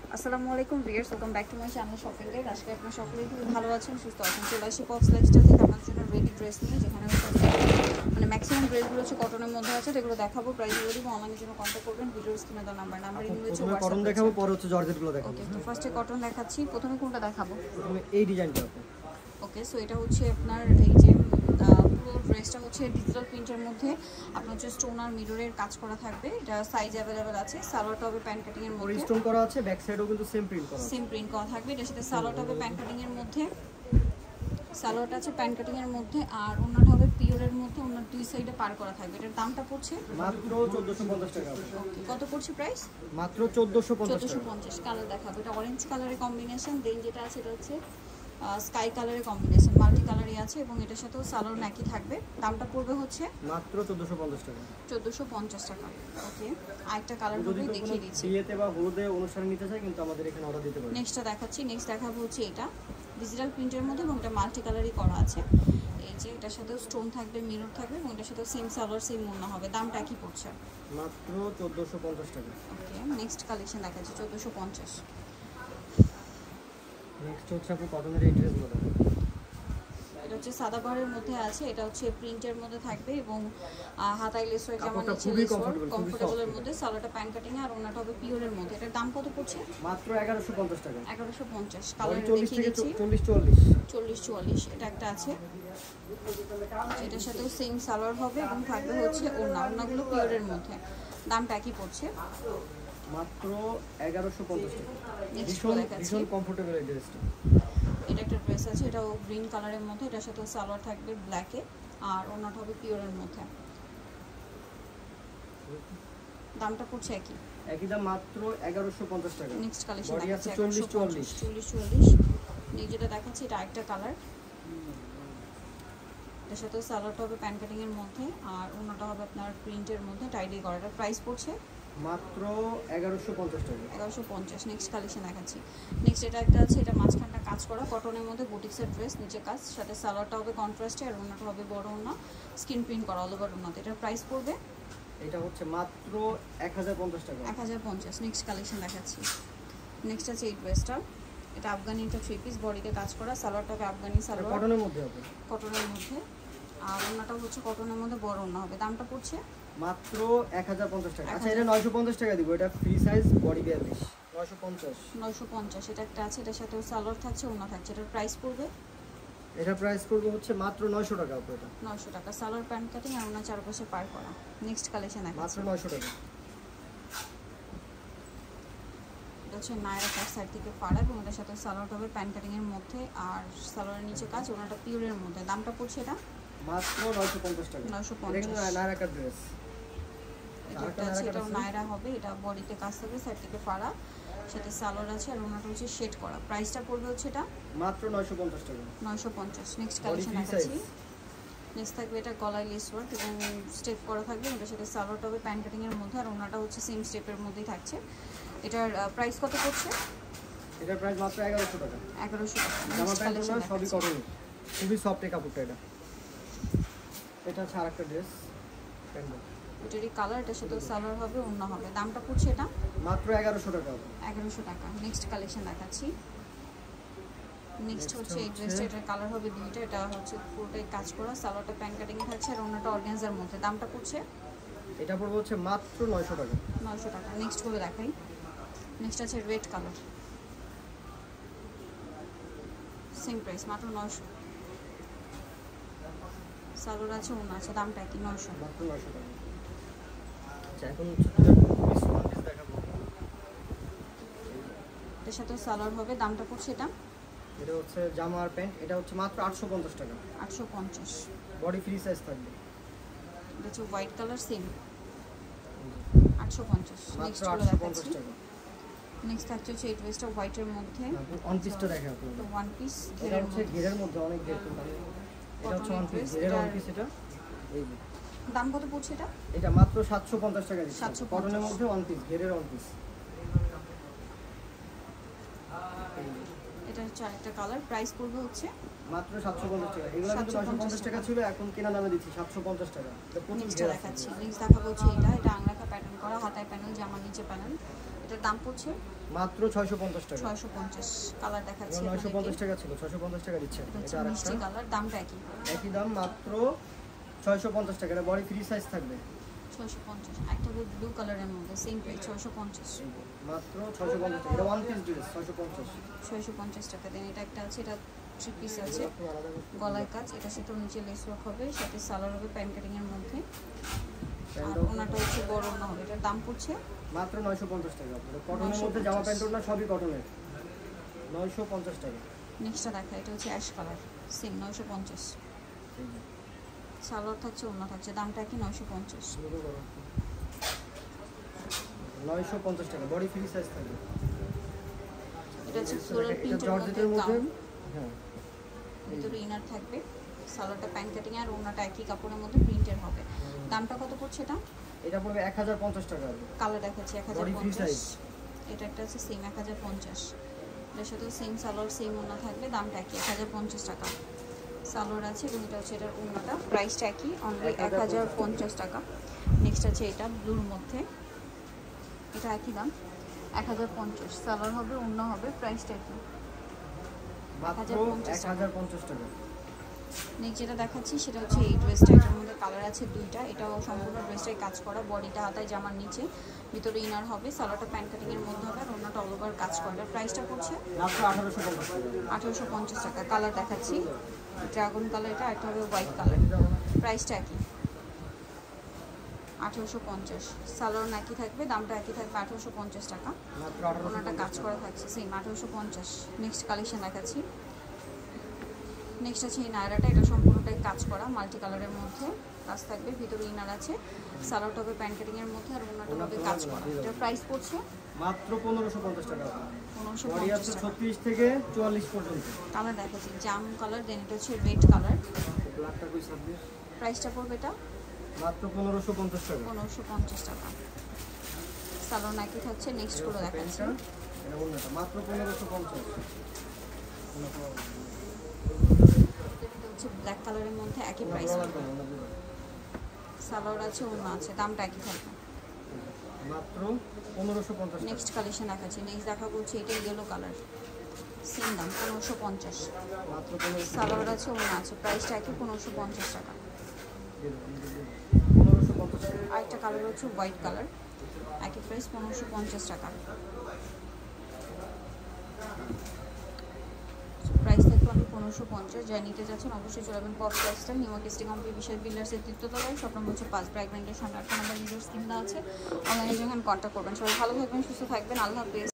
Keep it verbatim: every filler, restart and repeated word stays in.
আসসালামু আলাইকুম viewers, welcome back to my channel shopping guide. আজকে আপনারা সকলেই খুব ভালো আছেন, সুস্থ আছেন। চলে আসি পপস লাইফস্টাইল থেকে আপনাদের জন্য রেডি ড্রেস নিয়ে, যেখানে মানে ম্যাক্সিমাম ড্রেসগুলো হচ্ছে কটনের মধ্যে আছে। যেগুলো দেখাবো প্রাইস বলে দিব, অনলাইনের জন্য কন্ট্যাক্ট করবেন। ভিডিওর স্ক্রিনে দেওয়া নাম্বার নাম্বার ইনভয়েস হচ্ছে হোয়াটসঅ্যাপ কটন দেখাবো, পরে হচ্ছে জর্জেটগুলো দেখাবো। ওকে, তো ফার্স্টে কটন দেখাচ্ছি। প্রথমে কোনটা দেখাবো? প্রথমে এই ডিজাইনটা আছে। ওকে, সো এটা হচ্ছে আপনার এই যে পুরো ড্রেসটা হচ্ছে ডিজিটাল প্রিন্টের মধ্যে আপনার হচ্ছে স্টোন আর মিররের কাজ করা থাকবে। এটা সাইজ অ্যাভেলেবেল আছে। সালোয়ারটা হবে প্যান্ট কাটিং এর মধ্যে, স্টোন করা আছে। ব্যাক সাইডেও কিন্তু সেম প্রিন্ট করা আছে, সেম প্রিন্ট করা থাকবে। এটার সাথে সালোয়ারটা হবে প্যান্ট কাটিং এর মধ্যে, সালোয়ারটা আছে প্যান্ট কাটিং এর মধ্যে, আর ওনাটা হবে পিওরের মধ্যে। ওনার দুই সাইডে পার করা থাকবে। এটার দামটা পড়ছে মাত্র চোদ্দোশো পঞ্চাশ টাকা। ওকে, কত পড়ছে প্রাইস? মাত্র চোদ্দোশো পঞ্চাশ চোদ্দোশো পঞ্চাশ। কালার দেখাবো, এটা অরেঞ্জ কালারের কম্বিনেশন। দেন যেটা আছে এটা হচ্ছে স্কাই কালারের কম্বিনেশন, মাল্টি কালারই আছে এবং এটার সাথেও সালোয়ার নাকি থাকবে। দামটা পড়বে হচ্ছে মাত্র চোদ্দোশো পঞ্চাশ টাকা। চোদ্দোশো পঞ্চাশ টাকা। ওকে, আরেকটা কালার হবে দেখিয়ে দিচ্ছি। বিয়েতে বা হলুদে অনুষ্ঠানে নিতে চাই কিন্তু আমাদের এখানে অর্ডার দিতে পারেন। নেক্সটটা দেখাচ্ছি। নেক্সট দেখাবো হচ্ছে এটা ডিজিটাল প্রিন্টের মধ্যে এবং এটা মাল্টি কালারই করা আছে। এই যে এটার সাথেও স্টোন থাকবে, মিরর থাকবে এবং এটার সাথেও সেম সালোয়ার সেম ওড়না হবে। দামটা কি পড়ছে? মাত্র চোদ্দোশো পঞ্চাশ টাকা। ওকে, নেক্সট কালেকশন দেখাচ্ছি চোদ্দোশো পঞ্চাশ। নেক্সট হচ্ছে আপনি কটনের এই ড্রেসগুলো দেখুন। এটা হচ্ছে সাদা বাহারের মধ্যে আছে। এটা হচ্ছে প্রিন্টের মধ্যে থাকবে এবং হাতায় লেস ওয়ার্ক, যেমন হচ্ছে লেস ওয়ার্ক কমফোর্টেবলের মধ্যে। সালোয়ারটা প্যান্ট কাটিং আর ওনাটা হবে পিওরের মধ্যে। এটার দাম কত পড়ছে? মাত্র এগারোশো পঞ্চাশ টাকা। এগারোশো পঞ্চাশ। কালার চল্লিশ দেখিয়ে থেকে দিচ্ছি। চল্লিশ চুয়াল্লিশ চল্লিশ চুয়াল্লিশ। এটা একটা আছে, এটার সাথেও সেম সালোয়ার হবে এবং থাকবে হচ্ছে ওড়না। ওড়নাগুলো পিওরের মধ্যে। দামটা একই পড়ছে মাত্র এগারোশো পঞ্চাশ টাকা। নেক্সট ভীষণ দেখাচ্ছি। ভীষণ কমফোর্টেবল এই ড্রেসটা। এটা একটা ড্রেস আছে, এটাও গ্রিন কালারের মধ্যে। এটার সাথে সালোয়ার থাকবে ব্ল্যাকে আর ওড়নাটা হবে পিওরের মধ্যে। দামটা পড়ছে একই একই দাম, মাত্র এগারোশো পঞ্চাশ টাকা। নেক্সট কালেকশন বডি দেখাচ্ছি আছে চল্লিশ চুয়াল্লিশ। চল্লিশ চুয়াল্লিশ। নেক্সট যেটা দেখাচ্ছি এটা আরেকটা কালার। এটার সাথেও সালোয়ারটা হবে প্যান্ট কাটিং এর মধ্যে আর ওড়নাটা হবে আপনার প্রিন্টের মধ্যে টাইডি করাটা। প্রাইস পড়ছে মাত্র এগারোশো পঞ্চাশ টাকা। এগারোশো পঞ্চাশ। নেক্সট কালেকশন দেখাচ্ছি। নেক্সট এটা একটা আছে, এটা মাঝখানটা কাজ করা কটনের মধ্যে বুটিক্সের ড্রেস, নিচে কাজ, সাথে সালোয়ারটা হবে কন্ট্রাস্টে আর ওড়নাটা হবে বড় ওড়না, স্কিন প্রিন্ট করা অল ওভার ওড়নাতে। এটার প্রাইস পড়বে এটা হচ্ছে মাত্র এক হাজার পঞ্চাশ টাকা। এক হাজার পঞ্চাশ। নেক্সট কালেকশন দেখাচ্ছি। নেক্সট আছে এই ড্রেসটা। এটা আফগানি একটা থ্রি পিস, বডিতে কাজ করা। সালোয়ারটা হবে আফগানি সালোয়ার, কটনের মধ্যে হবে, কটনের মধ্যে, আর ওড়নাটাও হচ্ছে কটনের মধ্যে বড় ওড়না হবে। দামটা পড়ছে মাত্র এক হাজার পঞ্চাশ টাকা। আচ্ছা, এটা নয়শো পঞ্চাশ টাকা দিব। এটা ফ্রি সাইজ, বডি বিয়াল্লিশ, নয়শো পঞ্চাশ। নয়শো পঞ্চাশ। এটা একটা আছে, এটার সাথেও সালোয়ার থাকছে, ওড়না থাকছে। এটার প্রাইস পড়বে এটা প্রাইস করবে হচ্ছে মাত্র নয়শো টাকা। এটা নয়শো টাকা। সালোয়ার প্যান্ট কাটিং আর ওনার চারপাশে পার করা। নেক্সট কালেকশন মাত্র দেখাচ্ছি। নয়শো টাকা। এটা হচ্ছে নায়রা কাট সাইড থেকে ফাড়া এবং ওটার সাথে সালোয়ার হবে প্যান্ট কাটিং এর মধ্যে আর সালোয়ারের নিচে কাজ, ওনাটা পিওরের মধ্যে। দামটা পড়ছে এটা মাত্র নয়শো পঞ্চাশ টাকা। নয়শো পঞ্চাশ। Naira cut dress. এটা আছে, এটাও নায়রা হবে। এটা বডিতে কাজ থাকবে, সাইড থেকে ফাড়া, সাথে সালোয়ার আছে আর ওনাটা হচ্ছে শেড করা। প্রাইসটা পড়বে হচ্ছে এটা মাত্র নয়শো পঞ্চাশ টাকা। নয়শো পঞ্চাশ। নেক্সট কালেকশন দেখাচ্ছি। নেক্সট থাকবে এটা গলায় লেস ওয়ার্ক এবং স্টেপ করা থাকবে। এটার সাথে সালোয়ারটা হবে প্যান্ট কাটিং এর মধ্যে আর ওনাটা হচ্ছে সেম স্টেপের মধ্যেই থাকছে। এটার প্রাইস কত পড়ছে? এটার প্রাইস মাত্র এগারোশো টাকা। এগারোশো টাকা। জামা নেক্সট প্যান্ট কালেকশন সবই কটন, খুবই সফট এই কাপড়টা। এটা এটা হচ্ছে আরেকটা ড্রেস। এটারই কালার, এটার সাথে সালোয়ার হবে, অন্য হবে। দামটা পড়ছে এটা মাত্র এগারোশো টাকা। এগারোশো টাকা। নেক্সট কালেকশন দেখাচ্ছি। নেক্সট হচ্ছে এই ড্রেসটা, এটার কালার হবে দুইটা। এটা হচ্ছে পুরোটাই কাজ করা, সালোয়ারটা প্যান্ট কাটিং থাকছে আর অন্যটা অর্গানজার মধ্যে। দামটা পড়ছে এটা পড়বে হচ্ছে মাত্র নয়শো টাকা। নয়শো টাকা। নেক্সট করে দেখাই। নেক্সট আছে রেড কালার, সেম প্রাইস মাত্র নয়শো। সালোয়ার আছে, অন্য আছে, দামটা কি? নয়শো। মাত্র নয়শো টাকা। আচ্ছা, এখন দেখাবো। এটার সাথে সালোয়ার হবে। দামটা পড়ছে এটা এটা হচ্ছে জামা আর প্যান্ট। এটা হচ্ছে মাত্র আটশো পঞ্চাশ টাকা। আটশো পঞ্চাশ। বডি ফ্রি সাইজ থাকবে। এটা হচ্ছে হোয়াইট কালার, সেম আটশো পঞ্চাশ। নেক্সট করে দেখাচ্ছি। নেক্সট থাকছে হচ্ছে এই ড্রেসটা হোয়াইটের মধ্যে। ওয়ান পিসটা দেখেন আপনি। তো ওয়ান পিস এটা হচ্ছে ঘেরের মধ্যে, অনেক ঘের কিন্তু। এটা হচ্ছে ওয়ান পিস, ঘেরের ওয়ান পিস। এটা এই যে দাম কত পড়ছে এটা? এটা মাত্র সাতশো পঞ্চাশ টাকা দিচ্ছি। সাতশো কটনের মধ্যে ওয়ান পিস, ঘেরের ওয়ান পিস। এটা হচ্ছে আরেকটা কালার। প্রাইস পড়বে হচ্ছে মাত্র সাতশো পঞ্চাশ টাকা। এগুলো কিন্তু নয়শো পঞ্চাশ টাকা ছিল, এখন কেনা দামে দিচ্ছি সাতশো পঞ্চাশ টাকা। নেক্সট দেখাচ্ছি। নেক্সট দেখাবো হচ্ছে এটা। এটা আংরাখা প্যাটার্ন করা, হাতায় প্যানেল, জামার নিচে প্যানেল। এটার দাম পড়ছে মাত্র ছয়শো পঞ্চাশ টাকা। ছয়শো পঞ্চাশ কালার দেখাচ্ছি নয়শো পঞ্চাশ টাকা ছিল, ছয়শো পঞ্চাশ টাকা দিচ্ছে। এটা মিষ্টি কালার, দামটা একই একই দাম, মাত্র ছয়শো পঞ্চাশ টাকা। এটা বডি ফ্রি সাইজ থাকবে। ছয়শো পঞ্চাশ একটা ব্লু কালারের মধ্যে সেম প্রাইস ছয়শো পঞ্চাশ, মাত্র ছয়শো পঞ্চাশ টাকা। এটা ওয়ান পিস ড্রেস ছয়শো পঞ্চাশ। ছয়শো পঞ্চাশ টাকা দেন। এটা একটা আছে, এটা থ্রি পিস আছে, গলায় কাজ, এটা সাথে নিচে লেস ওয়ার্ক হবে, সাথে সালোয়ার হবে প্যান্ট কাটিং এর মধ্যে, আর ওনাটা হচ্ছে বড় ওনা হবে। এটার দাম পড়ছে মাত্র নয়শো পঞ্চাশ টাকা। কটনের মধ্যে জামা প্যান্ট ওড়না সবই কটনের, নয়শো পঞ্চাশ টাকা। নেক্সটটা দেখা, এটা হচ্ছে অ্যাশ কালার, সেম নয়শো পঞ্চাশ। সালোয়ার থাকছে, ওনা থাকছে, দামটা কি নয়শো পঞ্চাশ। নয়শো পঞ্চাশ টাকা, বডি ফ্রি সাইজ থাকবে। এটা হচ্ছে ফ্লোরাল প্রিন্টের মধ্যে জর্জেটের মধ্যে, গাউন, হ্যাঁ, ভিতরে ইনার থাকবে, সালোয়ারটা প্যান্ট কাটিং আর ওনাটা একই কাপড়ের মধ্যে প্রিন্টের হবে। দামটা কত পড়ছে এটা? এটা পড়বে এক হাজার পঞ্চাশ টাকা। কালার দেখাচ্ছি এক হাজার বডি ফ্রি পঞ্চাশ। সাইজ। এটা একটা আছে সেম এক হাজার পঞ্চাশ, এটার সাথেও সেম সালোয়ার সেম ওনা থাকবে, দামটা একই এক হাজার পঞ্চাশ টাকা। সালোয়ার আছে এবং এটা হচ্ছে এটার ওনাটা, প্রাইসটা একই, অনলি এক হাজার পঞ্চাশ টাকা। নেক্সট আছে এটা ব্লুর মধ্যে, এটা একই দাম এক হাজার পঞ্চাশ, সালোয়ার হবে, ওনা হবে, প্রাইসটা একই মাত্র এক হাজার পঞ্চাশ টাকা। নেক্সট যেটা দেখাচ্ছি সেটা হচ্ছে এই ড্রেসটা, এটার মধ্যে কালার আছে দুইটা, এটাও সম্পূর্ণ ড্রেসটাই কাজ করা, বডিটা হাতায় জামার নিচে, ভিতরে ইনার হবে, সালোয়ারটা প্যান্ট কাটিং এর মধ্যে হবে, আর ওনাটা অল ওভার কাজ করা। প্রাইসটা পড়ছে মাত্র আঠারোশো পঞ্চাশ টাকা। আঠারোশো পঞ্চাশ টাকা। কালার দেখাচ্ছি, ড্রাগন কালার, এটা একটা হবে হোয়াইট কালার, প্রাইসটা একই আঠারোশো পঞ্চাশ। সালোয়ার একই থাকবে, দামটা একই থাকবে আঠারোশো পঞ্চাশ টাকা, মাত্র আঠারোশো ওনাটা কাজ করা থাকছে সেম আঠারোশো পঞ্চাশ। নেক্সট কালেকশন দেখাচ্ছি, নেক্সট আছে এই নায়রাটা, এটা সম্পূর্ণটাই কাজ করা, মাল্টি কালারের মধ্যে কাজ থাকবে, ভিতরে ইনার আছে, সালোয়ারটা হবে প্যান্ট কাটিং এর মধ্যে, আর ওনাটা হবে কাজ করা। এটার প্রাইস পড়ছে মাত্র পনেরোশো পঞ্চাশ টাকা। পনেরোশো বডি পঞ্চাশ আছে টাকা। ছত্রিশ থেকে চুয়াল্লিশ পর্যন্ত। কালার দেখাচ্ছি জাম কালার, দেন এটা হচ্ছে রেড কালার, ব্ল্যাকটা কই ছাব্বিশ। প্রাইসটা পড়বে এটা মাত্র পনেরোশো পঞ্চাশ টাকা। পনেরোশো পঞ্চাশ টাকা। সালোয়ার নাকি থাকছে, নেক্সট গুলো দেখাচ্ছি, এটা ওন্নাটা মাত্র পনেরোশো পঞ্চাশ। এটা হচ্ছে ব্ল্যাক কালারের মধ্যে একই প্রাইস, সালোয়ার আছে, ওনা আছে, দামটা একই থাকবে মাত্র পনেরোশো পঞ্চাশ। নেক্সট কালেকশন দেখাচ্ছি, নেক্সট দেখা বলছে এটা ইয়েলো কালার, সেম দাম পনেরোশো পঞ্চাশ, মাত্র পনেরোশো সালোয়ার আছে, ওনা আছে, প্রাইসটা একই পনেরোশো পঞ্চাশ টাকা। পনেরোশো পঞ্চাশ টাকা। আরেকটা কালার হচ্ছে হোয়াইট কালার, একই প্রাইস পনেরোশো পঞ্চাশ টাকা, প্রাইস থাকবে আমি পনেরোশো পঞ্চাশ। যা নিতে যাচ্ছেন অবশ্যই চলে যাবেন pop lifestyle, new market complete Bishal বিল্ডার্সের তৃতীয়তলায়, স্বপ্ন হচ্ছে পাঁচ ব্র্যাক ব্র্যান্ডের সামনে আটটা নাম্বার নিজের স্কিম দেওয়া আছে, অনলাইনে যখন কন্ট্যাক্ট করবেন। সবাই ভালো থাকবেন, সুস্থ থাকবেন, আল্লাহ হাফেজ।